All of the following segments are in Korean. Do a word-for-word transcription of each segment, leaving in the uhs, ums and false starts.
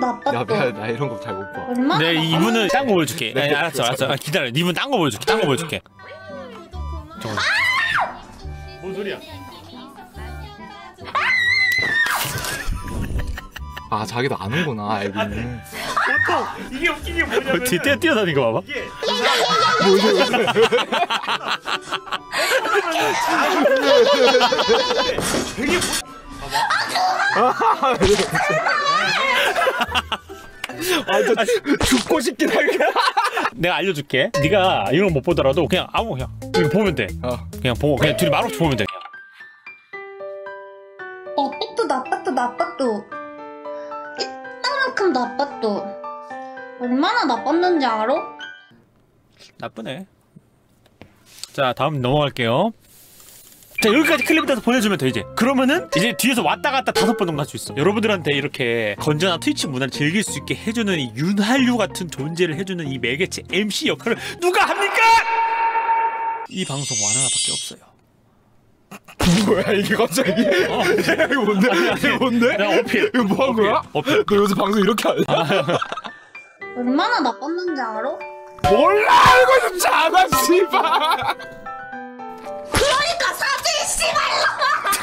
나빴어. 야, 나, 나 이런 거 잘 못 봐. 얼마나 네, 나빴어? 이분은 딴 거 보여줄게. 네, 네, 알았어, 알았어. 아, 기다려. 이분 딴 거 보여줄게. 딴 거 보여줄게. 저거. 뭔 소리야? 아, 자기도 아는구나, 알기는. 보통 이게 웃긴 게 뭐냐면 뒤에 뛰어다니는 거 봐봐. 되게 아, 저 죽고 싶긴 하게. 내가 알려줄게. 네가 이런 거 못 보더라도 그냥 아무 그냥 이거 보면 돼. 어. 그냥 보고 그냥 둘이 말없이 보면 돼. 나빴어, 나빴어, 나빴어. 이따만큼 나빴어. 얼마나 나빴는지 알아? 나쁘네. 자, 다음 넘어갈게요. 자, 여기까지 클립을 따서 보내주면 돼, 이제. 그러면은 이제 뒤에서 왔다 갔다 다섯 번 정도 할 수 있어. 여러분들한테 이렇게 건전한 트위치 문화를 즐길 수 있게 해주는 이 윤한류 같은 존재를 해주는 이 매개체 엠씨 역할을 누가 합니까? 이 방송 완화밖에 없어요. 뭐야, 이게 갑자기? 어. 이거 뭔데? 아니, 아니, 이거 뭔데? 내가 어필. 이거 뭐 한 거야? 어필. 너 요새 방송 이렇게 하냐? 얼마나 나빴는지 알아? 몰라! 이거 좀 작아, 씨발! 그러니까 사지, 씨발놈아!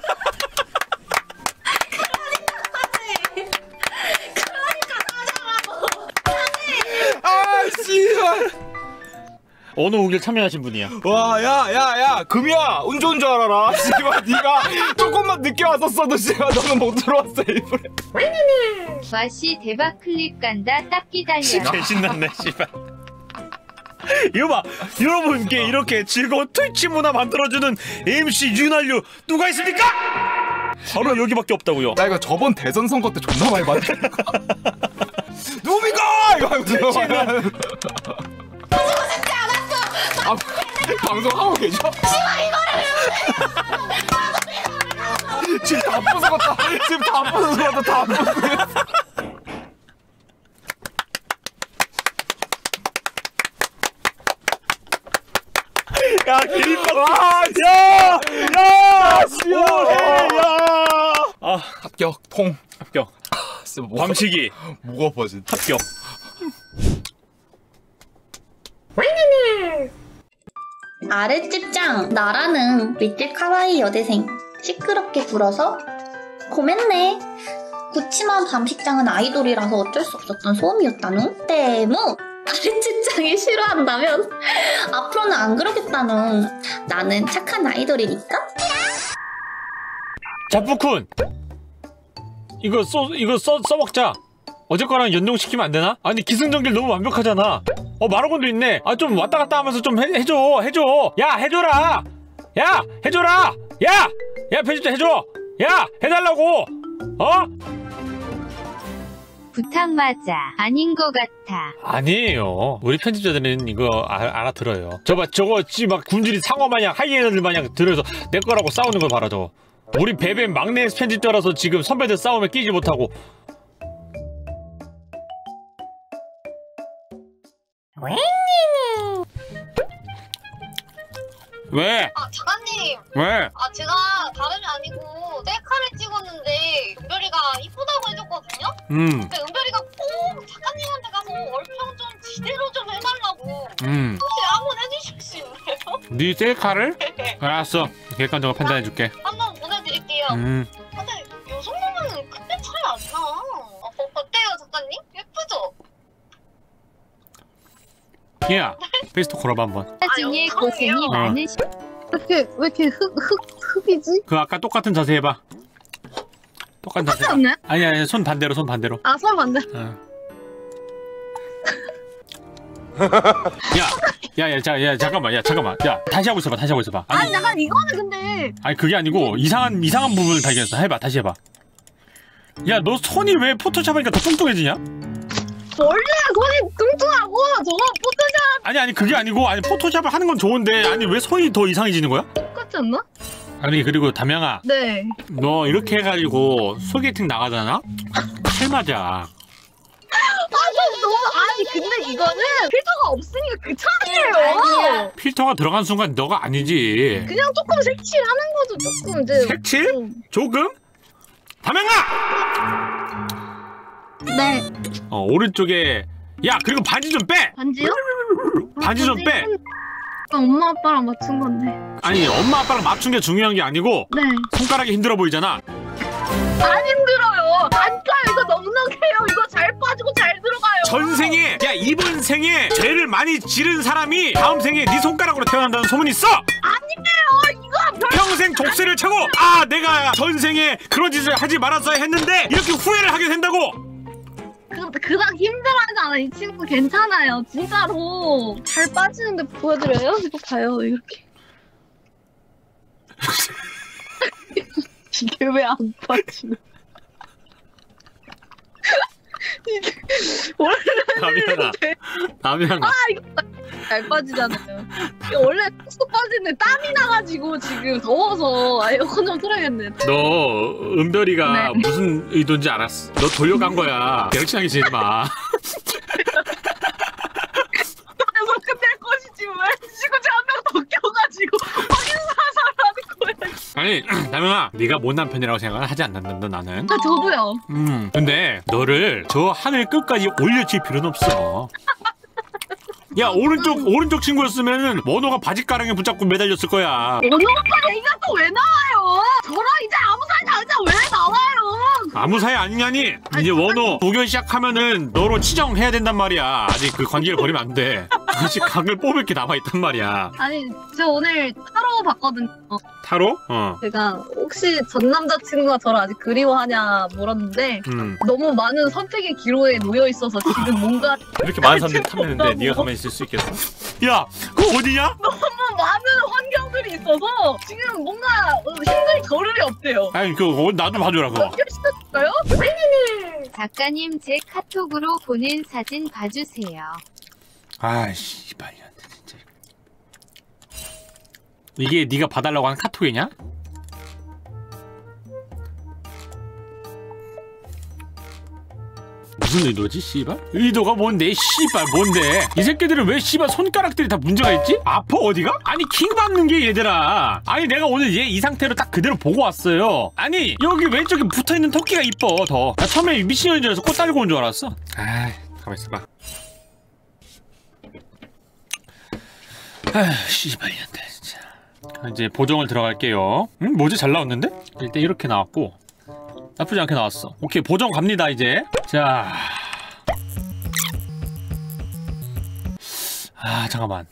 그러니까 사지! 그러니까 사자라고! 사지! 아, 씨발! 어느 우길 참여하신 분이야? 와, 야, 야, 야, 금이야, 운 좋은 줄 알아라. 씨발, 네가 조금만 늦게 왔었어도 씨발 너는 못 들어왔어, 일부러. 와씨 대박 클립 간다 딱 기다려. 개 신났네, 씨발. 이거 봐, 여러분께 이렇게 즐거운 트위치 문화 만들어주는 엠씨 윤한류 누가 있습니까? 바로 여기밖에 없다고요. 나 이거 저번 대선 선거 때 존나 많이 봤는데. 누굽니까? 이거 하면서. 하고 싶지 않았어! 아, 방송하고 계셔? 지금 다 부서졌다. 지금 다 부서졌다. 다 부서졌다. 야, 기립박! 와, 야! 야! 씨발. 야! 아, 합격, 통. 합격. 진짜 뭐, 밤시기 목 아파, 진짜. 합격. 아랫집장 나라는 리틀 카와이 여대생 시끄럽게 굴어서 고맨네. 그치만 밤식장은 아이돌이라서 어쩔 수 없었던 소음이었다누. 때무 아랫집장이 싫어한다면 앞으로는 안 그러겠다누. 나는 착한 아이돌이니까. 자푸쿤 이거 써 이거 써 써먹자. 어제 거랑 연동시키면 안 되나? 아니 기승전결 너무 완벽하잖아. 어 마라곤도 있네. 아 좀 왔다 갔다 하면서 좀 해, 해줘 해줘. 야 해줘라. 야 해줘라. 야! 야 편집자 해줘. 야 해달라고. 어? 부탁 맞아. 아닌 것 같아. 아니에요. 우리 편집자들은 이거 아, 알아들어요. 저봐 저거 막 굶주린 상어 마냥 하이에나들 마냥 들어서 내 거라고 싸우는 걸 봐라 저거. 우리 베베 막내 편집자라서 지금 선배들 싸움에 끼지 못하고. 왜? 아 작가님, 왜? 아 제가 다름이 아니고 셀카를 찍었는데 은별이가 이쁘다고 해줬거든요? 음, 근데 은별이가 꼭 작가님한테 가서 얼평 좀 지대로 좀 해달라고 음. 혹시 한번 해주실 수 있나요? 네 셀카를? 알았어. 객관적으로 판단해줄게. 한번 보내드릴게요. 음. 근데 요 정도면 그때 차이 안 나. 어, 어, 어때요 작가님? 예쁘죠? 야, 페이스톡 걸어봐 한번. 나중에 고생이 어. 많으시. 왜 이렇게 왜 이렇게 흑 흑 흑이지? 그 아까 똑같은 자세 해봐. 똑같은 자세. 해봐. 않네? 아니 아니 손 반대로 손 반대로. 아 설 반대. 어. 야, 야, 야, 자, 야, 잠깐만, 야, 잠깐만, 야, 다시 하고 있어봐, 다시 하고 있어봐. 아니, 아니 약간 이거는 근데 아니 그게 아니고 이상한 이상한 부분을 발견했어. 해봐, 다시 해봐. 야, 너 손이 왜 포토샵 하니까 더 뚱뚱해지냐? 원래 손이 뚱뚱하고 저거 포토샵 아니 아니 그게 아니고 아니 포토샵을 하는 건 좋은데 아니 왜 손이 더 이상해지는 거야? 똑같지 않나? 아니 그리고 담양아, 네. 너 이렇게 해가지고 소개팅 나가잖아? 칼 맞아. 아니 너무 아니 근데 이거는 필터가 없으니까 그 차이에요. 필터가 들어간 순간 너가 아니지. 그냥 조금 색칠하는 거죠 조금 이제. 색칠? 음. 조금? 담양아! 네. 어 오른쪽에 야 그리고 반지 좀 빼! 반지요? 반지 좀 빼! 엄마 아빠랑 맞춘 건데. 아니 엄마 아빠랑 맞춘 게 중요한 게 아니고 네. 손가락이 힘들어 보이잖아. 안 힘들어요. 안 까요. 이거 넉넉해요. 이거 잘 빠지고 잘 들어가요. 전생에 야 이번 생에 죄를 많이 지른 사람이 다음 생에 네 손가락으로 태어난다는 소문이 있어. 아니에요. 이거 별. 평생 족쇄를 차고 아 내가 전생에 그런 짓을 하지 말았어야 했는데 이렇게 후회를 하게 된다고. 그, 그닥 힘들어하지 않아. 이 친구 괜찮아요. 진짜로. 잘 빠지는데 보여드려요? 이거 봐요. 이렇게. 이게 왜 안 빠지는? 이게 원래는 담양아 담양아 아 이거 잘 빠지잖아요. 이게 원래 쏙 빠지는데 땀이 나가지고 지금 더워서 에어컨 좀 틀어야겠네. 너 은별이가 네. 무슨 의도인지 알았어. 너 돌려간 거야. 개럭치하게 지지 마. 그래서 끝낼 것이지 왜 지금 한 명 더 껴가지고 확인사살하는 거야. 아니 담양아 네가 못난 편이라고 생각은 하지 않는다 나는. 아 저도요. 음 근데 너를 저 하늘 끝까지 올려칠 필요는 없어. 야 오른쪽 오른쪽 친구였으면은 원호가 바지가랑에 붙잡고 매달렸을 거야. 원호 오빠 얘기가 또 왜 나와요? 저랑 이제 아무 사이 아니자 왜 나와요? 아무 사이 아니냐니. 이제 원호 도견 시작하면은 너로 치정해야 된단 말이야. 아직 그 관계를 버리면 안 돼. 아직 각을 뽑을 게 남아있단 말이야. 아니 저 오늘 타로 봤거든요. 타로? 어. 제가 혹시 전 남자친구가 저를 아직 그리워하냐 물었는데 음. 너무 많은 선택의 기로에 놓여 있어서 지금 뭔가 이렇게 많은 사람들이 탐내는데 네가 가만히 있을 수 있겠어? 야 그거 어디냐? 너무 많은 환경들이 있어서 지금 뭔가 힘들 겨를이 없대요. 아니 그거 나도 봐줘라 그거. 연결시켜줄까요? 작가님 제 카톡으로 보낸 사진 봐주세요. 아이씨 말년데 진짜. 이게 네가 봐달라고 하는 카톡이냐? 무슨 의도지 씨발? 의도가 뭔데 씨발 뭔데? 이 새끼들은 왜 씨발 손가락들이 다 문제가 있지? 아파 어디가? 아니 킹 받는 게 얘들아. 아니 내가 오늘 얘 이 상태로 딱 그대로 보고 왔어요. 아니 여기 왼쪽에 붙어있는 토끼가 이뻐 더. 나 처음에 미친년인 줄 알아서 꽃 달고 온 줄 알았어. 아이 가만 있어봐. 아휴 씨발년데 진짜. 이제 보정을 들어갈게요. 음 뭐지 잘 나왔는데? 일단 이렇게 나왔고 나쁘지 않게 나왔어. 오케이 보정 갑니다 이제. 자. 아 잠깐만.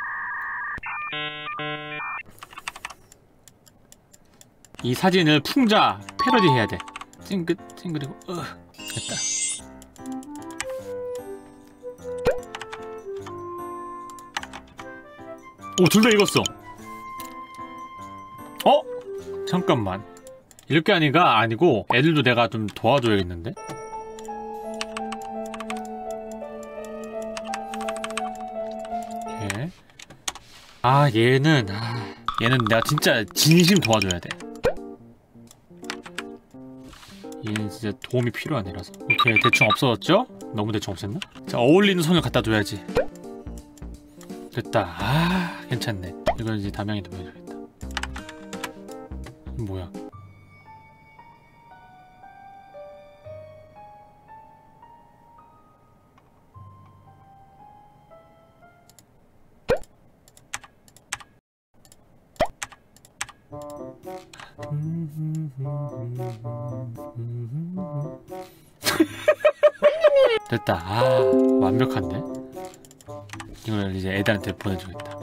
이 사진을 풍자 패러디 해야 돼. 찡긋 찡그리고 어 됐다. 오 둘 다 익었어. 어? 잠깐만. 이렇게 하니까 아니고 애들도 내가 좀 도와줘야겠는데? 오케이. 아 얘는 아, 얘는 내가 진짜 진심 도와줘야 돼. 얘는 진짜 도움이 필요한 애라서. 오케이 대충 없어졌죠? 너무 대충 없앴나? 자 어울리는 손을 갖다 줘야지. 됐다. 아 괜찮네. 이건 이제 담양이도 보여줘야겠다. 뭐야? 됐다. 아 완벽한데? 이걸 이제 애들한테 보내주겠다.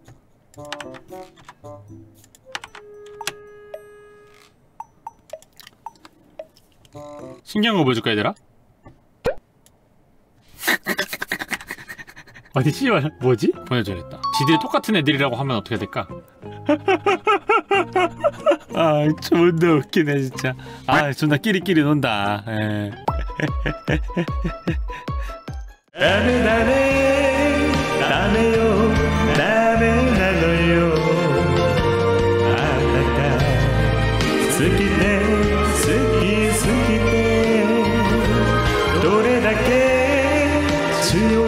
신기한 거 보여줄까 얘들아? 아니 씨발 뭐지? 보내줘야겠다. 지들이 똑같은 애들이라고 하면 어떻게 될까? 아 존나 웃기네 진짜. 아 존나 끼리끼리 논다. 에. 다음에 다음에 다음에요 다음에 나눠요 아따까 스키네 스키 스키네 どれだけ強